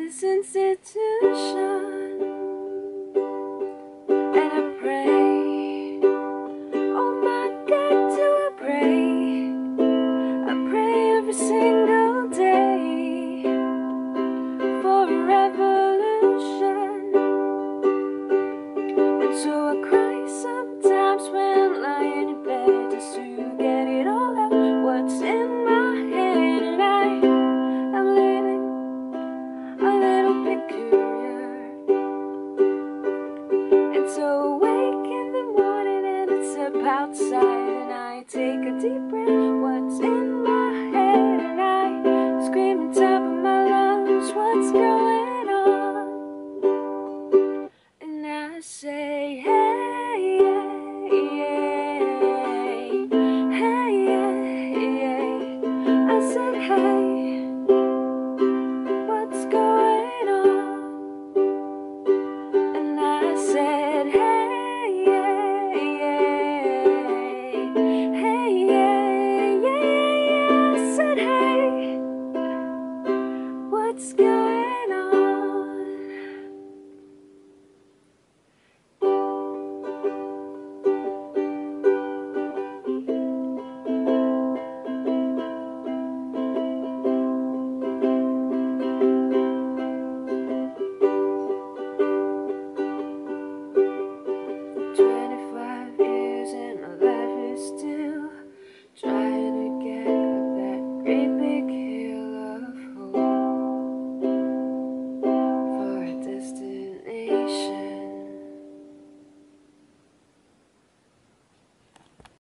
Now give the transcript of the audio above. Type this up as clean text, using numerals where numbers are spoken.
this institution, and I pray. Oh my God, do I pray every single day for a revolution. And so I cry sometimes when I'm lying in bed, just to get it all out, what's in my head. And I'm living a little peculiar, and so awake in the morning and it's about outside, and I take a deep breath, what's in my head. And I scream on top of my lungs, what's going on? And I say, hey, yeah, hey, yeah. I said, hey, what's going on? And I said, hey, yeah. I said, hey, what's going on?